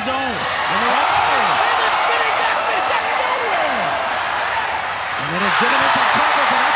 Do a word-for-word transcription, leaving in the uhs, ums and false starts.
zone. And the, oh, and the spinning back fist out of nowhere. And then it's given into trouble.